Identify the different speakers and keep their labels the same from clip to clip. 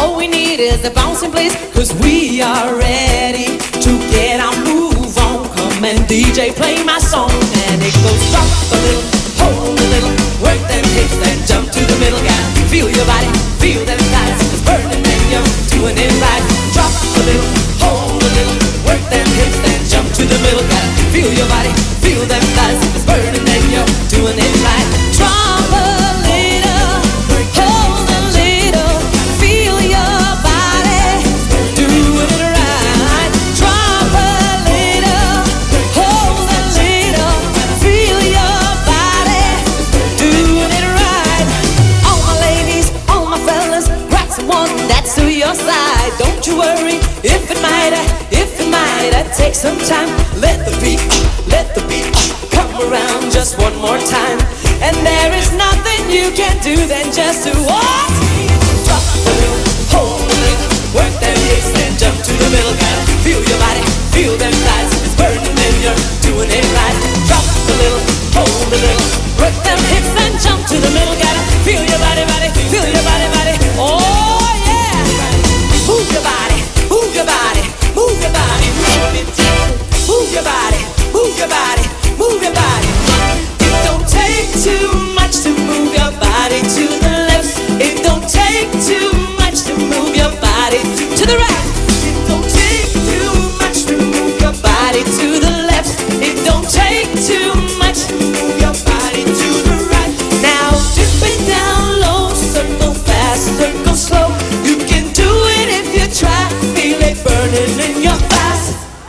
Speaker 1: All we need is a bouncing place, 'cause we are ready to get our move on. Come and DJ, play my song. And it goes drop a little, hold a little, work them hips, then jump to the middle. Gotta feel your body, feel them thighs. It's burning and you're doing it right. Drop a little, hold a little, work them hips, then jump to the middle. Gotta feel your body, feel them thighs. It's burning and you're doing it right. Drop a little, hold a little, feel your body, doing it right. Drop a little, hold a little, feel your body, doing it right. All my ladies, all my fellas, grab someone that's to your side. Don't you worry if it might take some time. Let the beat come around just one more time. And there is nothing you can do than just to what? Drop a little, hold a little, work them hips, then jump to the middle. Gotta feel your body, feel them thighs. It's burning and you're doing it right. Drop a little, hold a little, work them hips, then jump to the middle. Gotta feel your body, feel your body, oh yeah. Move your body, move your body, move your body, move it. Move your body, move your body, move your body. It don't take too much to move your body to the left. It don't take too much to move your body to the right. It don't take too much to move your body to the left. It don't take too much to move your body to the right. Now dip it down low, circle fast, circle slow. You can do it if you try. Feel it burning in your thighs.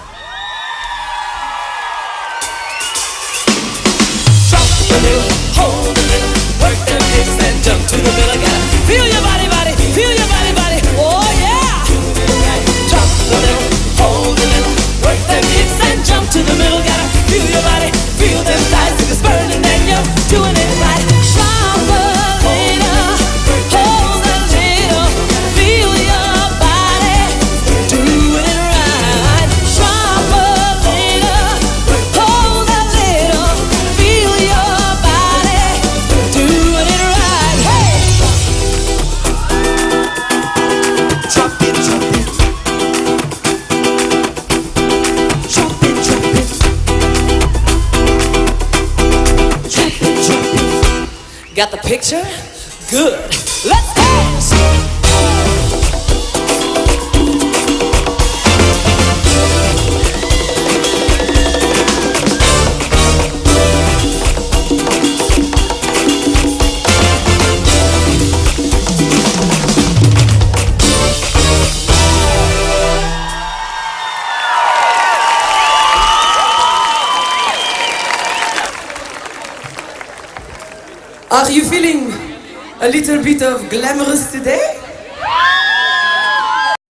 Speaker 1: A little, hold a little, work them hips, then jump to the middle. Gotta feel your body, feel your body, oh yeah. Drop a little, hold a little, work them hips, then jump to the middle. Gotta feel your body, feel them thighs. If it's burning, then you're doing it right. Drop a little, hold a little, feel your body, doing it right. Drop a little, hold a little, feel your doing it right. Hey! Drop it, drop it. Drop it, drop it. Drop it, drop it. Got the picture? Good. Let's dance!
Speaker 2: Are you feeling a little bit of glamorous today?